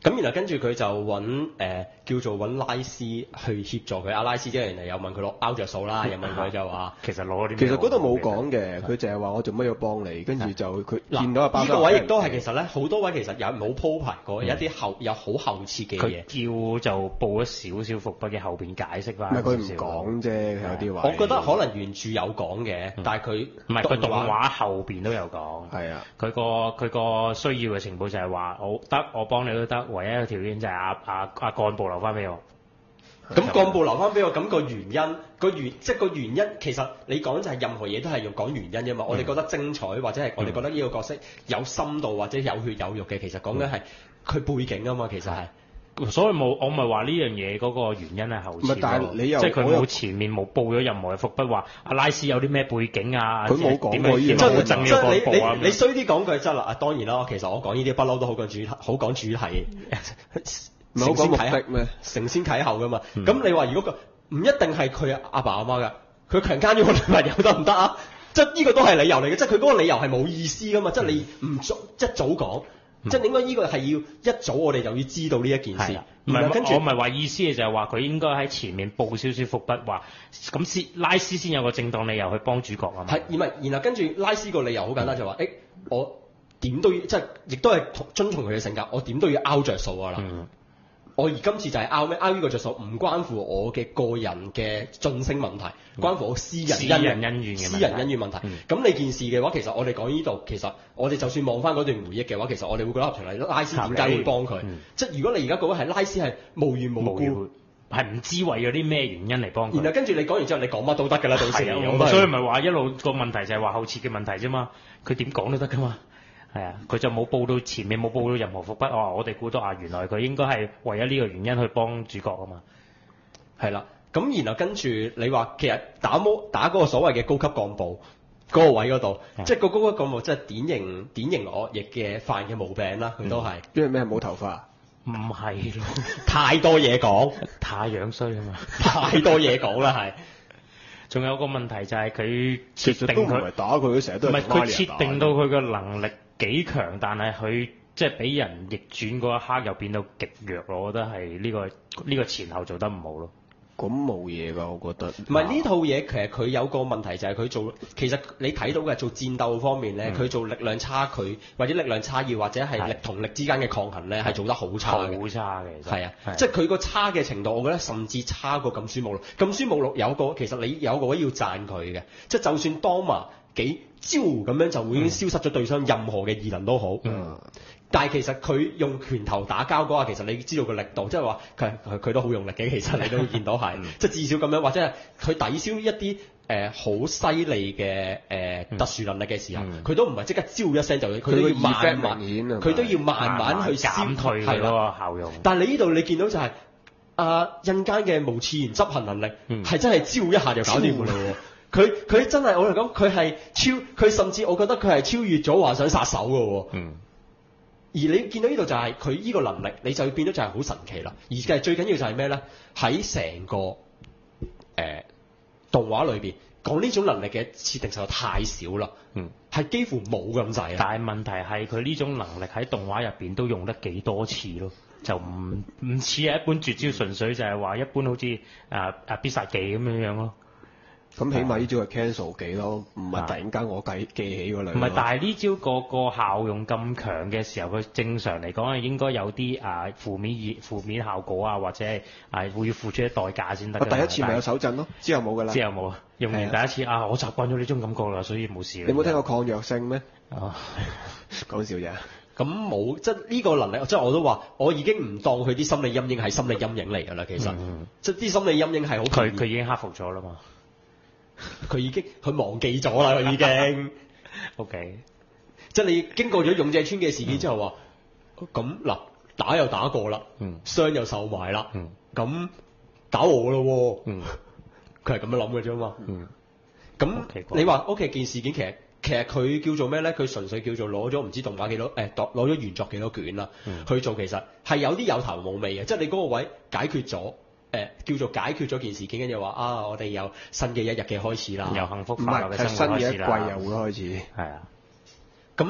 咁然後跟住佢就揾誒、呃、叫做揾拉斯去協助佢，阿拉斯即係人哋又問佢攞拗着數啦，又問佢就話其實攞啲其實嗰度冇講嘅，佢淨係話我做乜要幫你，跟住就佢見到阿包呢個位亦都係其實咧，好多位其實有冇鋪排過，有一啲後有好後設嘅嘢。 佢叫就報咗少少伏筆嘅後邊解釋翻。 唔係佢唔講啫，有啲話。 我覺得可能原著有講嘅，但係佢唔係佢動畫後邊都有講。 係啊， 佢個佢個需要嘅情報就係話，好得我幫你都得，唯一一個條件就係阿阿阿幹部留翻俾我。 咁幹部留翻俾我，咁個原因個原即係個原因，其實你講就係任何嘢都係用講原因啫嘛。我哋覺得精彩或者係我哋覺得呢個角色有深度或者有血有肉嘅，其實講緊係佢背景啊嘛，其實係。 所以冇，我咪話呢樣嘢嗰個原因係後設咯， 但係你又即係佢冇前面冇報咗任何嘅伏筆，話阿拉斯有啲咩背景啊， 佢冇講過呢樣點樣好憎呢個幹部啊。 你你衰啲講句真啦，啊當然啦，其實我講呢啲不嬲都好講主題，好講主題， 唔係好講目的咩？ 承先啟後噶嘛。咁、嗯、你話如果佢唔一定係佢阿爸阿媽㗎，佢強姦咗個女朋友得唔得啊？即係呢個都係理由嚟嘅，即係佢嗰個理由係冇意思㗎嘛，即係你唔早一早講。嗯、即係應該呢個係要一早我哋就要知道呢一件事。 唔係跟住我唔係話意思嘅，就係話佢應該喺前面報少少伏筆，話咁先拉斯先有個正當理由去幫主角啊嘛。 係，而唔係然後跟住拉斯個理由好簡單，就話、是、誒、欸、我點都要即係亦都係遵從佢嘅性格，我點都要拗着數啊啦。嗯我而今次就係拗咩？拗呢個着數唔關乎我嘅個人嘅晉升問題，嗯、關乎我私人私人恩怨嘅私人恩怨問題。咁、嗯、你件事嘅話，其實我哋講呢度，其實我哋就算望翻嗰段回憶嘅話，其實我哋會覺得合情理。拉斯點解會幫佢？嗯、即係如果你而家覺得係拉斯係無緣無故，係唔知為咗啲咩原因嚟幫佢。然後跟住你講完之後，你講乜都得㗎啦，到時。 啊、所以咪話一路個問題就係話後設嘅問題啫嘛，佢點講都得㗎嘛。係啊，佢就冇報到前面冇報到任何伏筆，哦，我哋估到啊，原來佢應該係為咗呢個原因去幫主角啊嘛。 係啦，咁然後跟住你話其實打魔打嗰個所謂嘅高級幹部嗰、嗰個位嗰度，即係個高級幹部即係典型典型惡役嘅犯嘅毛病啦，佢都係。 因為咩冇頭髮？ 唔係咯， 太多嘢講， 太樣衰啊嘛， 太多嘢講啦係。 仲有個問題就係佢設定佢， 唔係打佢，成日都係唔係佢設定到佢嘅能力幾強，但係佢即係俾人逆轉嗰一刻又變到極弱咯。我覺得係呢個呢個前後做得唔好咯。 咁冇嘢㗎，我覺得。 唔係呢套嘢，其實佢有個問題就係佢做，其實你睇到嘅做戰鬥方面咧，佢、嗯、做力量差距或者力量差異或者係力同力之間嘅抗衡咧，係做得好差嘅。 好差嘅。 係啊，即係佢個差嘅程度，我覺得甚至差過禁書目錄。禁書目錄有個其實你有個位要讚佢嘅，即係就算當麻幾招咁樣就會已經消失咗對方任何嘅異能都好。嗯。但係其實佢用拳頭打交嗰下，其實你知道個力度，即係話佢佢佢都好用力嘅。其實你都會見到係，即係至少咁樣，或者係佢抵消一啲誒好犀利嘅誒特殊能力嘅時候，佢、嗯、都唔係即刻招一聲就，佢都要慢慢，佢都要慢慢去減退嗰個效用。 但係你呢度你見到就係阿印間嘅無次元執行能力係、嗯、真係招一下就搞掂㗎啦喎！佢佢真係我嚟講，佢係超，佢甚至我覺得佢係超越咗幻想殺手㗎喎。嗯。而你見到呢度就係佢呢個能力，你就變咗就係好神奇啦。而係最緊要就係咩咧？喺成個誒、呃、動畫裏邊講呢種能力嘅設定實在太少啦。嗯，係幾乎冇咁滯。 但係問題係佢呢種能力喺動畫入邊都用得幾多次咯，就唔唔似係一般絕招，純粹就係話一般好似啊啊必殺技咁樣樣咯。 咁起碼呢招係 cancel 技咯，唔係突然間我記記起嗰兩。唔係， 但係呢招個個效用咁強嘅時候，佢正常嚟講係應該有啲啊負面熱負面效果啊，或者係啊會要付出啲代價先得。 第一次咪有手震咯，之後冇㗎啦。 之後冇啊，用完第一次啊，我習慣咗呢種感覺啦，所以冇事。 你冇聽過抗藥性咩？ 哦， 講笑啫。 咁冇，即係呢個能力，即係我都話，我已經唔當佢啲心理陰影係心理陰影嚟㗎啦。其實，嗯、即係啲心理陰影係好。 佢佢已經克服咗啦嘛。 佢已經佢忘記咗啦，佢已經。 O K， 即係你經過咗勇者村嘅事件之後話，咁嗱、嗯、打又打過啦，嗯，傷又受埋啦，嗯，咁打我咯喎，嗯，佢係咁樣諗嘅啫嘛，嗯，咁你話 O K 件事件其實其實佢叫做咩咧？佢純粹叫做攞咗唔知動畫幾多誒，攞咗原作幾多卷啦，嗯、去做其實係有啲有頭冇尾嘅，即係你嗰個位解決咗。誒叫做解決咗件事件，跟住話啊，我哋有新嘅一日嘅開始啦， 由幸福快樂嘅生活開始啦， 新嘅一季又會開始， 係啊。 咁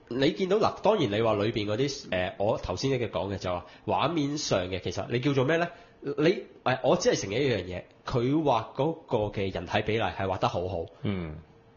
你見到嗱，當然你話裏邊嗰啲誒，我頭先嘅講嘅就話畫面上嘅，其實你叫做咩咧？你誒、呃，我只係承認一樣嘢，佢畫嗰個嘅人體比例係畫得好好。 嗯。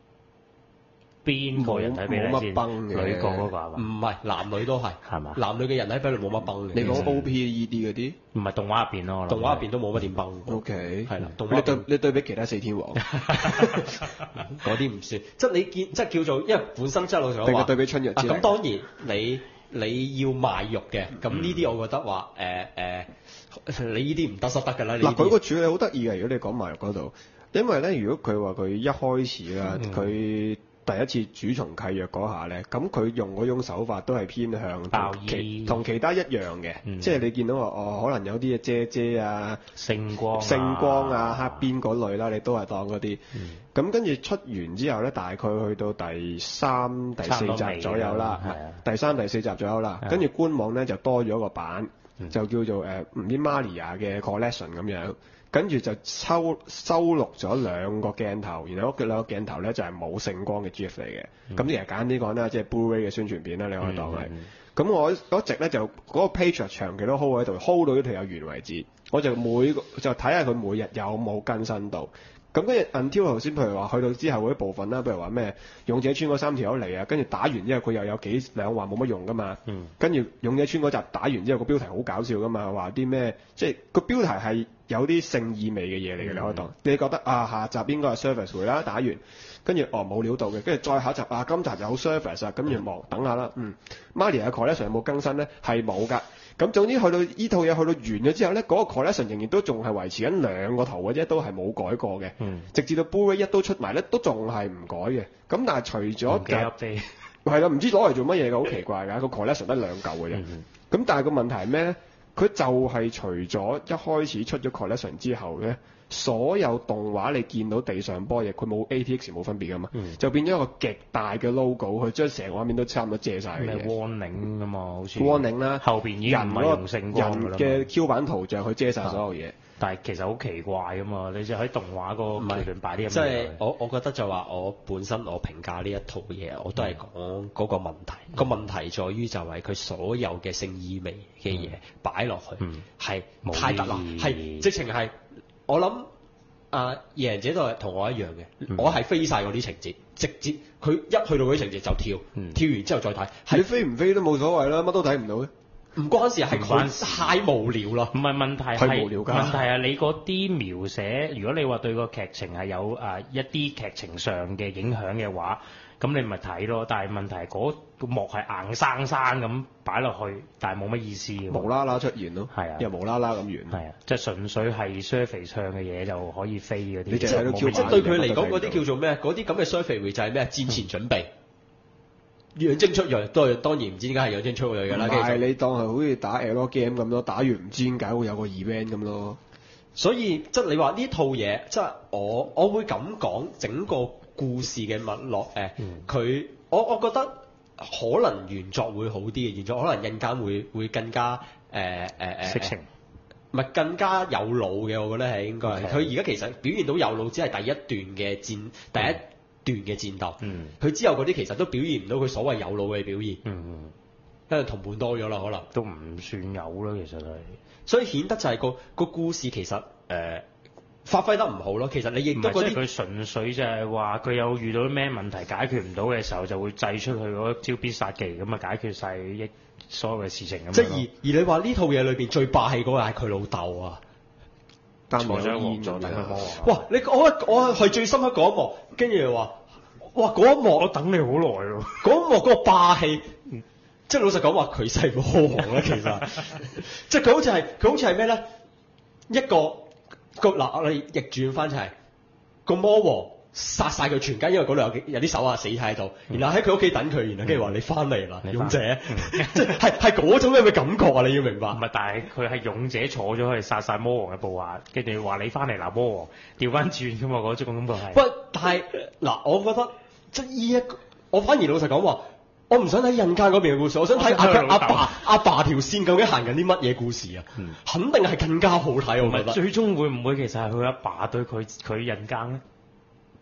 邊個人體比例先？ 冇乜崩嘅女角嗰個係嘛？ 唔係，男女都係。 係嘛？ 男女嘅人體比例冇乜崩嘅。 你講 O P E D 嗰啲， 唔係動畫入邊咯， 動畫入邊都冇乜點崩。 O K， 係啦，動你對畫入邊你對比其他四天王， 嗰啲唔算，即係你見即係叫做，因為本身即係老實講話。 定係對比春日啊， 之力咁當然你你要賣肉嘅，咁呢啲我覺得話誒誒，你呢啲唔得失得㗎啦。 嗱，佢佢個處理好得意嘅，如果你講賣肉嗰度，因為咧，如果佢話佢一開始啦，佢、 嗯第一次主從契約嗰下咧，咁佢用嗰種手法都係偏向爆同其衣同其他一樣嘅， 嗯即係你見到話哦，可能有啲嘢遮遮啊、 星光、 星光啊、黑邊嗰類啦，你都係當嗰啲。咁跟住出完之後咧，大概去到第三、第四集左右啦，第三、第四集左右啦，跟住官網咧就多咗個版， 嗯、 就叫做誒唔知 Maria 嘅 Collection 咁樣。跟住就收收錄咗兩個鏡頭，然後嗰兩個鏡頭咧就係冇聖光嘅 GIF 嚟嘅。咁其實簡單啲講啦，即係 Blu-ray 嘅宣傳片啦，你可以當係。咁、嗯嗯、我嗰直咧就嗰、嗰個 page 長期都 hold 喺度 ，hold 到呢條有完為止。我就每個就睇下佢每日有冇更新到。咁跟住 until 頭先，譬如話去到之後嗰啲部分啦，譬如話咩勇者村嗰三條友嚟啊，跟住打完之後佢又有幾兩話冇乜用噶嘛。嗯、跟住勇者村嗰集打完之後個標題好搞笑噶嘛，話啲咩即係個標題係有啲性意味嘅嘢嚟嘅，你可以當。你覺得啊下集應該係 service 會啦，打完跟住哦冇料到嘅，跟住再下一集啊今集有 service 啊，跟住望等下啦。嗯 Maria 嘅 collection 有冇更新咧？係冇㗎。咁總之去到呢套嘢去到完咗之後咧，嗰、那個 collection 仍然都仲係維持緊兩個圖嘅啫，都係冇改過嘅。嗯、直至到 Blu-ray 一都出埋咧，都仲係唔改嘅。咁但係除咗就係啦，唔知攞嚟做乜嘢嘅，好奇怪㗎。個 collection 得兩嚿嘅啫。咁、嗯、但係個問題係咩咧？佢就係除咗一開始出咗 collection 之後咧，所有動畫你見到地上波嘢，佢冇 A P X 冇分別㗎嘛，嗯、就變咗一個極大嘅 logo，佢將成個畫面都差唔多遮晒嘅嘢。 咩 warning 㗎嘛，好似 warning 啦， 後邊已經唔係用聖光㗎啦。 人嘅 Q 版圖像去遮晒所有嘢。 啊、但係其實好奇怪㗎嘛，你就喺動畫個裏邊擺啲咁嘅嘢。 即係我我覺得就話我本身我評價呢一套嘢，我都係講嗰個問題。個、嗯、問題在於就係佢所有嘅性意味嘅嘢擺落去係、嗯、太突啦，係直情係我諗。啊！夜人者都係同我一樣嘅，嗯、我係飛晒嗰啲情節，直接佢一去到嗰啲情節就跳，嗯、跳完之後再睇。 你飛唔飛都冇所謂啦，乜都睇唔到嘅。 唔關事，係佢太無聊啦。 唔係問題係無聊㗎。 問題係你嗰啲描寫，如果你話對個劇情係有啊、呃、一啲劇情上嘅影響嘅話，咁你咪睇咯。但係問題係嗰個幕係硬生生咁擺落去，但係冇乜意思嘅。 無啦啦出現咯， 係啊， 又無啦啦咁完。 係啊，即係純粹係 surface 唱嘅嘢就可以飛嗰啲。 你淨係喺度 Q 版。 即係對佢嚟講，嗰啲叫做咩？嗰啲咁嘅 surface 就係咩？戰前準備。養精出銳都係當然唔知點解係養精出銳㗎啦。 但係你當係好似打 L game 咁咯，打完唔知點解會有個 event 咁咯。 所以即係你話呢套嘢，即係我我會咁講整個故事嘅脈絡誒，佢、呃、我我覺得可能原作會好啲嘅，原作可能印間會會更加誒誒誒色情， 唔係更加有腦嘅，我覺得係應該係。佢而家其實表現到有腦，只係第一段嘅戰第一。嗯段嘅戰鬥，佢、嗯、之後嗰啲其實都表現唔到佢所謂有腦嘅表現，嗯、因為同伴多咗啦，可能都唔算有啦，其實係， 所以顯得就係個個故事其實誒、呃、發揮得唔好咯。其實你亦都嗰啲佢純粹就係話佢有遇到啲咩問題解決唔到嘅時候，就會祭出佢嗰招必殺技咁啊，解決晒一所有嘅事情咁。 即係而而你話呢套嘢裏邊最霸氣嗰個係佢老豆啊！ 擔住張煙咗，等佢摸啊！ 哇！你我我係最深刻嗰一幕，跟住又話，哇！嗰一幕我等你好耐咯。 嗰一幕嗰個霸氣，即係老實講話佢係魔王咧，其實，即係佢好似係佢好似係咩咧？一個個嗱，我哋逆轉翻就係個魔王殺晒佢全家，因為嗰度有有啲手下死喺度，然後喺佢屋企等佢，然後跟住話你翻嚟啦，勇者，即係係嗰種咁嘅感覺啊！你要明白。 唔係，但係佢係勇者坐咗去殺晒魔王嘅部下，跟住話你翻嚟嗱，魔王調翻轉㗎嘛，嗰種感覺係。 喂，但係嗱，我覺得即係呢一個，我反而老實講話，我唔想睇印加嗰邊嘅故事，我想睇阿阿爸阿爸條線究竟行緊啲乜嘢故事啊？嗯、肯定係更加好睇，我覺得。 最終會唔會其實係佢阿爸對佢佢印加咧？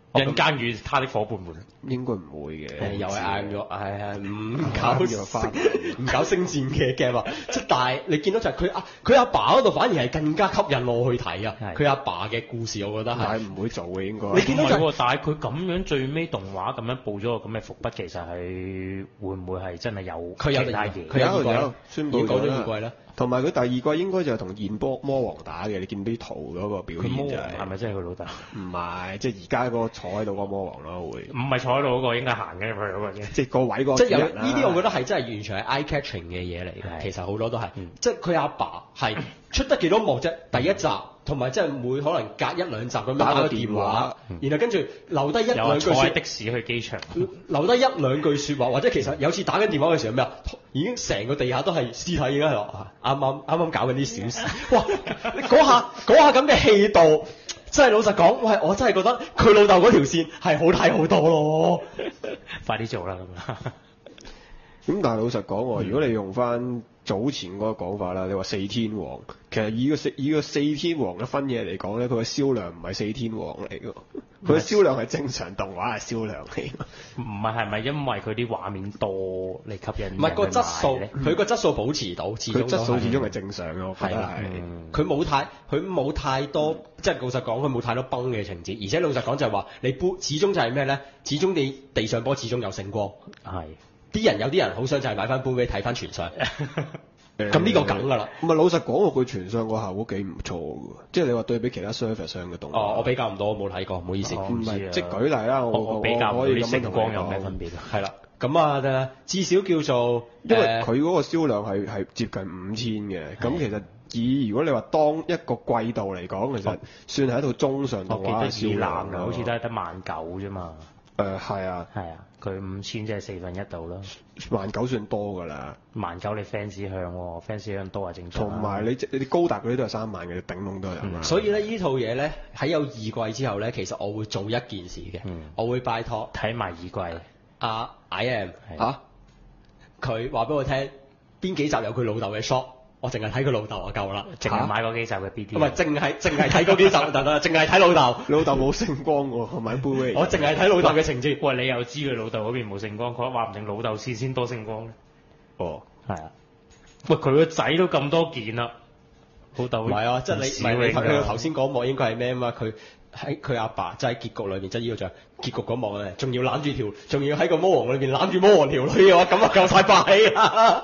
人間與他的伙伴們應該唔會嘅。 誒又係嗌咗，係係唔搞啱咗翻唔搞星戰嘅 game 啊！即係但係你見到就係佢阿佢阿爸嗰度反而係更加吸引我去睇啊！ 係佢阿爸嘅故事，我覺得係但係唔會做嘅應該。 你見到就係唔係喎，但係佢咁樣最尾動畫咁樣報咗個咁嘅伏筆，其實係會唔會係真係有佢有其他嘢？ 佢有二季有宣佈已經講咗咗啦二季啦。 同埋佢第二季應該就係同焰波魔王打嘅，你見啲圖嗰個表佢魔現就係王係咪真係佢老豆？ 唔係，即係而家嗰個坐喺度嗰個魔王咯，會唔係坐喺度嗰個，應該行嘅佢嗰個啫。 即係個位嗰個即係有主人啦呢啲，我覺得係真係完全係 eye catching 嘅嘢嚟嘅。 係其實好多都係， 嗯即係佢阿爸係出得幾多幕啫？第一集同埋即係每可能隔一兩集咁樣打個電話，然後跟住留低一又話坐喺兩句説的士去機場， 留低一兩句説話，或者其實有次打緊電話嘅時候咩啊，已經成個地下都係屍體，已經係話啱啱啱啱搞緊啲小事。哇！你嗰下嗰下咁嘅氣度，真係老實講，喂，我真係覺得佢老豆嗰條線係好睇好多咯。 快啲做啦咁啊！ 咁但係老實講喎，如果你用翻早前嗰個講法啦，你話四天王，其實以個四以個四天王嘅分野嚟講咧，佢嘅銷量唔係四天王嚟嘅，佢嘅銷量係正常動畫嘅銷量嚟嘅。 唔係係咪因為佢啲畫面多嚟吸引？ 唔係個質素， 咧？ 佢個質素保持到，始終佢質素始終係係正常嘅，我覺得係啦係。 嗯佢冇太佢冇太多，即係老實講，佢冇太多崩嘅情節，而且老實講就係話你杯始終就係咩咧？始終你地上波始終有聖光， 係啲人有啲人好想就係買翻杯俾睇翻全相，咁呢個梗㗎啦。 唔係老實講，佢傳相個效果幾唔錯嘅喎，即係你話對比其他 server 上嘅動畫。 哦，我比較唔到，我冇睇過，唔好意思。 哦唔唔知啊係即係舉例啦，我我我比較唔到啲可以咁樣聖光有同你講咩分別啊？ 係啦，咁啊，至少叫做因為誒佢嗰個銷量係係接近五千嘅，咁其實以如果你話當一個季度嚟講，其實算係一套中上動畫嘅我記得銷量二男啊，好似都係得萬九啫嘛。 誒係啊， 係啊，佢五千即係四分一度啦。 萬九算多㗎啦。 萬九你 fans 向喎，fans 向多係正常啊。 同埋你你啲高達嗰啲都係三萬嘅，頂籠都有啦。 嗯所以咧呢套嘢咧喺有二季之後咧，其實我會做一件事嘅， 嗯我會拜託睇埋二季， 阿 I M 係嚇佢話俾我聽邊幾集有佢老豆嘅 shot，我淨係睇佢老豆就夠啦， 淨係買嗰幾集嘅 B D。 唔係淨係淨係睇嗰幾集就得啦，淨係睇老豆， 老豆冇星光喎，我買杯威。 我淨係睇老豆嘅情節。 喂，你又知佢老豆嗰邊冇聖光，佢話唔定老豆先先多聖光咧。 哦， 係啊，喂，佢個仔都咁多件啦，老豆唔係啊，即係你唔係你唔少㗎佢頭先嗰幕應該係咩啊嘛？佢喺佢阿爸即係結局裏邊，即係呢個就係結局嗰幕咧，仲要攬住條，仲要喺個魔王裏邊攬住魔王條女嘅話，咁啊夠晒霸氣啦！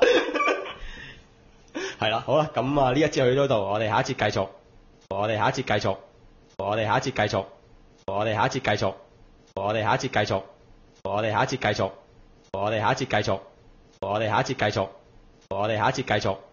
係啦，好啦，咁啊呢一節去到度，我哋下一節繼續，我哋下一節繼續，我哋下一節繼續，我哋下一節繼續，我哋下一節繼續，我哋下一節繼續，我哋下一節繼續，我哋下一節繼續，我哋下一節繼續。